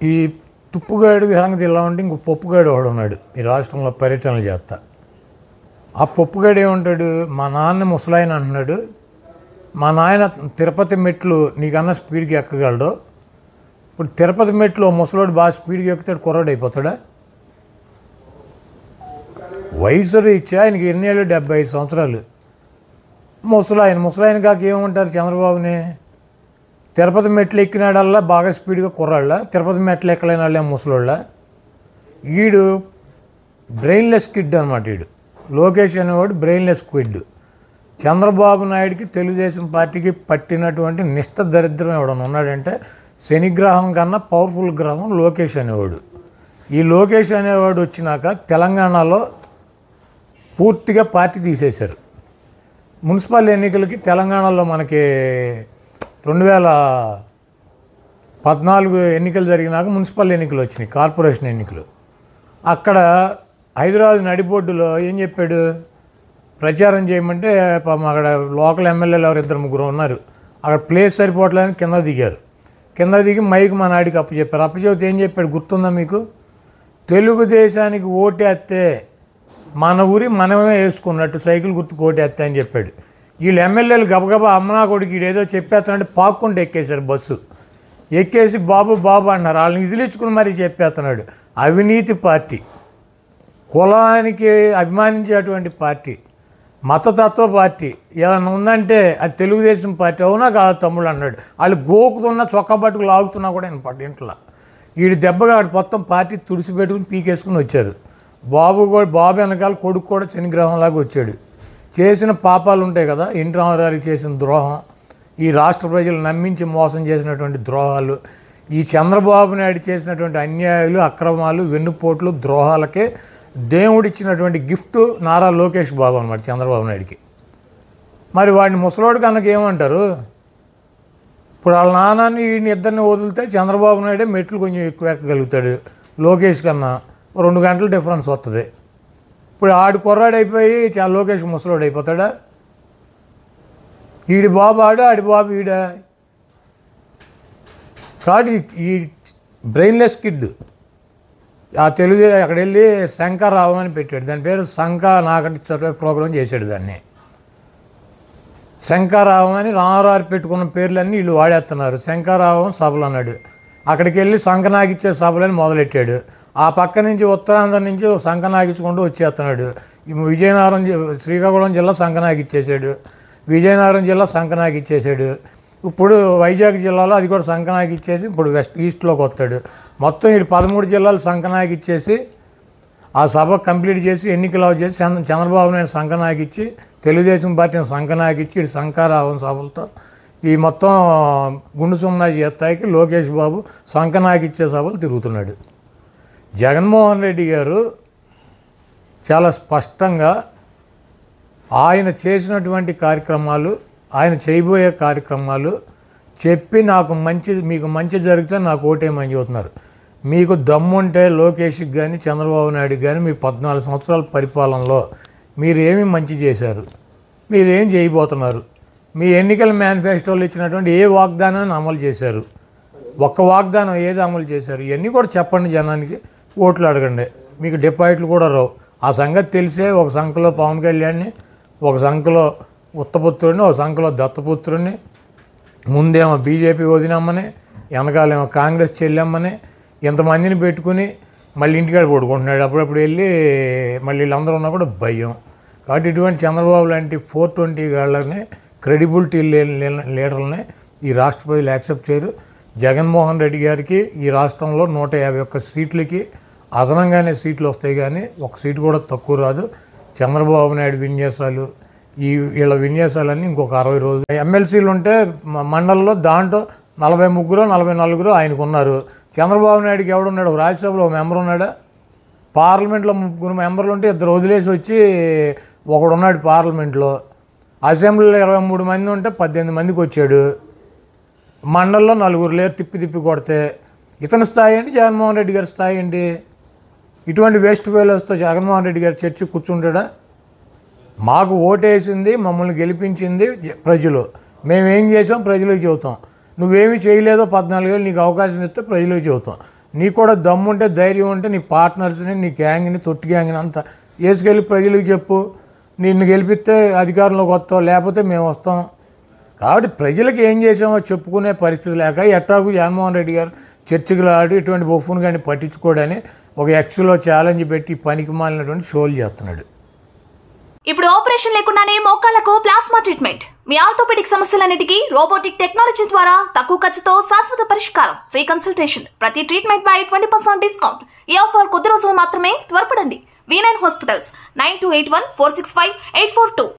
ఈ తుప్పుగాడి సంగతి ఇలా ఉంటే ఇంకో పప్పుగాడు వాడు ఉన్నాడు ఈ రాష్ట్రంలో పర్యటనలు చేస్తా. ఆ పప్పుగాడు ఏమంటాడు, మా నాన్న ముసలాయన అంటున్నాడు, మా నాయన తిరుపతి మెట్లు నీకన్నా స్పీడ్కి ఎక్కగలడు. ఇప్పుడు తిరుపతి మెట్లు ముసలోడు బాగా స్పీడ్గా ఎక్కుతాడు, కుర్రాడు అయిపోతాడా? వయసు రీత్యా ఆయనకి ఎన్ని ఏళ్ళు, 75 సంవత్సరాలు. ముసలాయన కాక ఏమంటారు చంద్రబాబుని? తిరుపతి మెట్లు ఎక్కినాడల్లా బాగా స్పీడ్గా కుర్రాళ్ళ, తిరుపతి మెట్లు ఎక్కలేని వాళ్ళే ముసలోళ్ళ. ఈడు బ్రెయిన్లెస్ కిడ్ అనమాట. ఈడు లోకేష్ అనేవాడు బ్రెయిన్లెస్ కిడ్. చంద్రబాబు నాయుడికి తెలుగుదేశం పార్టీకి పట్టినటువంటి నిష్ఠ దరిద్రం ఎవడన్నా ఉన్నాడంటే శనిగ్రహం కన్నా పవర్ఫుల్ గ్రహం లోకేష్ అనేవాడు. ఈ లోకేష్ అనేవాడు వచ్చినాక తెలంగాణలో పూర్తిగా పార్టీ తీసేశారు. మున్సిపల్ ఎన్నికలకి తెలంగాణలో మనకి 2014 ఎన్నికలు జరిగినాక మున్సిపల్ ఎన్నికలు వచ్చినాయి, కార్పొరేషన్ ఎన్నికలు. అక్కడ హైదరాబాద్ నడిబొడ్డులో ఏం చెప్పాడు, ప్రచారం చేయమంటే అక్కడ లోకల్ ఎమ్మెల్యేలు ఎవరు 2-3 ఉన్నారు. అక్కడ ప్లేస్ సరిపోవట్లేదని కింద దిగారు. కింద దిగి మైక్ మా నాయుడికి అప్పచెప్పారు. అప్పచెప్తే ఏం చెప్పాడు గుర్తుందా మీకు? తెలుగుదేశానికి ఓటేస్తే మన ఊరి మనమే వేసుకున్నట్టు సైకిల్ గుర్తుకు ఓటేస్తే అని చెప్పాడు. వీళ్ళు ఎమ్మెల్యేలు గబగబా అమ్మనా కొడుకు ఈడేదో చెప్పేస్తానంటే పాక్కుంటూ ఎక్కేశారు బస్సు. ఎక్కేసి బాబు అన్నారు. వాళ్ళని ఇదిలించుకుని మరీ చెప్పేస్తున్నాడు. అవినీతి పార్టీ, కులానికి అభిమానించేటువంటి పార్టీ, మతతత్వ పార్టీ ఏదైనా ఉందంటే అది తెలుగుదేశం పార్టీ. అవునా కాదు తమ్ముడు అన్నాడు. వాళ్ళు గోకుతున్నా చొక్కా పట్టుకు లాగుతున్నా కూడా నేను ఇంట్లో వీడి దెబ్బగా ఆడు మొత్తం పార్టీ తుడిచిపెట్టుకుని పీకేసుకుని వచ్చారు. బాబు వెనకాల కొడుకు కూడా శనిగ్రహంలాగా వచ్చాడు. చేసిన పాపాలు ఉంటాయి కదా, ఎన్టీ రామారావుకి చేసిన ద్రోహం, ఈ రాష్ట్ర ప్రజలు నమ్మించి మోసం చేసినటువంటి ద్రోహాలు, ఈ చంద్రబాబు నాయుడు చేసినటువంటి అన్యాయాలు, అక్రమాలు, వెన్నుపోట్లు, ద్రోహాలకే దేవుడిచ్చినటువంటి గిఫ్ట్ నారా లోకేష్ బాబు అనమాట చంద్రబాబు నాయుడికి. మరి వాడిని ముసలోడు కనుక ఏమంటారు? ఇప్పుడు వాళ్ళ నాన్నని వీడిని ఇద్దరిని వదిలితే చంద్రబాబు నాయుడే మెట్లు కొంచెం ఎక్కువ ఎక్కగలుగుతాడు, లోకేష్ కన్నా 2 గంటల డిఫరెన్స్ వస్తుంది. ఇప్పుడు ఆడు కుర్రాడు అయిపోయి లోకేష్ ముసలోడు అయిపోతాడా? ఈడి బాబు ఆడి బాబు ఈడా కాదు. ఈ బ్రెయిన్లెస్ కిడ్ ఆ తెలుగు అక్కడ వెళ్ళి శంకర్రావు అని పెట్టాడు. దాని పేరు నాకంటి చదివే ప్రోగ్రాం చేశాడు. దాన్ని శంకర్రావు అని రామారావు పెట్టుకున్న పేర్లన్నీ వీళ్ళు వాడేస్తున్నారు. శంకర్రావు సభలు అన్నాడు. అక్కడికి వెళ్ళి సంకనాగిచ్చే సభలని మొదలెట్టాడు. ఆ పక్క నుంచి ఉత్తరాంధ్ర నుంచి సంకనాగించుకుంటూ వచ్చేస్తున్నాడు. విజయనగరం శ్రీకాకుళం జిల్లా సంకనాగిచ్చేసాడు, విజయనగరం జిల్లా సంకనాగిచ్చేసాడు. ఇప్పుడు వైజాగ్ జిల్లాలో అది కూడా సంకనాగిచ్చేసి ఇప్పుడు ఈస్ట్లోకి వస్తాడు. మొత్తం వీడు 13 జిల్లాలు సంకనాగిచ్చేసి ఆ సభ కంప్లీట్ చేసి ఎన్నికలు చేసి చంద్రబాబు నాయుడు సంకనాగిచ్చి తెలుగుదేశం పార్టీని సంకనాగిచ్చి వీడు శంకరావం సభలతో ఈ మొత్తం గుండు సున్నా చేస్తాయికి లోకేష్ బాబు సంకనాగిచ్చే సభలు తిరుగుతున్నాడు. జగన్మోహన్ రెడ్డి గారు చాలా స్పష్టంగా ఆయన చేసినటువంటి కార్యక్రమాలు, ఆయన చేయబోయే కార్యక్రమాలు చెప్పి మీకు మంచి జరిగితే నాకు ఓటేయమని చెబుతున్నారు. మీకు దమ్ముంటే లోకేష్కి కానీ చంద్రబాబు నాయుడుకి కానీ మీ 14 సంవత్సరాల పరిపాలనలో మీరు ఏమి మంచి చేశారు, మీరేం చేయబోతున్నారు, మీ ఎన్నికల మేనిఫెస్టోలో ఇచ్చినటువంటి ఏ వాగ్దానాన్ని అమలు చేశారు, ఒక్క వాగ్దానం ఏది అమలు చేశారు, ఇవన్నీ కూడా చెప్పండి. జనానికి ఓట్లు అడగండి, మీకు డిపాజిట్లు కూడా రావు. ఆ సంగతి తెలిసే ఒక సంఖ్యలో పవన్ కళ్యాణ్ని, ఒక సంఖ్యలో ఉత్తపుత్రుడిని, ఒక సంఖ్యలో దత్తపుత్రుడిని, ముందేమో బీజేపీ వదినమ్మని, వెనకాలేమో కాంగ్రెస్ చెల్లెమ్మని, ఇంతమందిని పెట్టుకుని మళ్ళీ ఇంటికాడ పడుకుంటున్నాడు. అప్పుడప్పుడు వెళ్ళి మళ్ళీ వీళ్ళందరూ ఉన్నా కూడా భయం. కాబట్టి ఇటువంటి చంద్రబాబు లాంటి 420 గాళ్ళని, క్రెడిబిలిటీ లీడర్లని ఈ రాష్ట్ర ప్రజలు యాక్సెప్ట్ చేయరు. జగన్మోహన్ రెడ్డి గారికి ఈ రాష్ట్రంలో 151 సీట్లకి అదనంగానే సీట్లు వస్తాయి, కానీ ఒక సీటు కూడా తక్కువ రాదు. చంద్రబాబు నాయుడు విన్యాసాలు, వీళ్ళ విన్యాసాలన్నీ ఇంకొక 60 రోజులు. ఎమ్మెల్సీలు ఉంటే మండలంలో దాంట్లో 43-44 ఆయనకు ఉన్నారు. చంద్రబాబు నాయుడుకి ఎవడున్నాడు? రాజ్యసభలో ఒక మెంబర్ ఉన్నాడా? పార్లమెంట్లో 3 మెంబర్లు ఉంటే 2 వదిలేసి వచ్చి ఒకడున్నాడు పార్లమెంట్లో. అసెంబ్లీలో 23 మంది ఉంటే 18 మందికి వచ్చాడు. మండలంలో 4 లేరు తిప్పి కొడితే. ఇతని స్థాయి ఏంటి, జగన్మోహన్ రెడ్డి గారి స్థాయి ఏంటి? ఇటువంటి వేస్ట్ ఫెయిలర్స్తో జగన్మోహన్ రెడ్డి గారు చర్చి కూర్చుంటాడా? మాకు ఓటేసింది, మమ్మల్ని గెలిపించింది ప్రజలు, మేమేం చేసాం ప్రజలకు చెబుతాం. నువ్వేమీ చేయలేదో 14 ఏళ్ళు నీకు అవకాశం ఇస్తే ప్రజలకు చెబుతాం. నీకు కూడా దమ్ము ఉంటే ధైర్యం ఉంటే నీ పార్ట్నర్స్ని నీ గ్యాంగ్ని తొట్టి గ్యాంగ్ని అంతా వేసుకెళ్ళి ప్రజలకు చెప్పు. నిన్ను గెలిపిస్తే అధికారంలోకి వస్తావు, లేకపోతే మేము వస్తాం. కాబట్టి ప్రజలకు ఏం చేసామో చెప్పుకునే పరిస్థితి లేక ఎట్టాకు జగన్మోహన్ రెడ్డి గారు చర్చకులు ఆడి ఇటువంటి బొఫ్ఫును కానీ పట్టించుకోవడానికి ఒక ఎక్స్లో ఛాలెంజ్ పెట్టి పనికి మాలినటువంటి షోలు చేస్తున్నాడు. ఇప్పుడు ఆపరేషన్ లేకుండానే మోకాళ్లకు ప్లాస్మా ట్రీట్మెంట్. మీ ఆర్థోపెడిక్ సమస్యలన్నిటికీ రోబోటిక్ టెక్నాలజీ ద్వారా తక్కువ ఖర్చుతో శాశ్వత పరిష్కారం. Free consultation. ప్రతి ట్రీట్మెంట్ పై 20% డిస్కౌంట్. ఈ ఆఫర్ కొద్ది రోజులు మాత్రమే. త్వరపడండి. V9 hospitals 9281465842.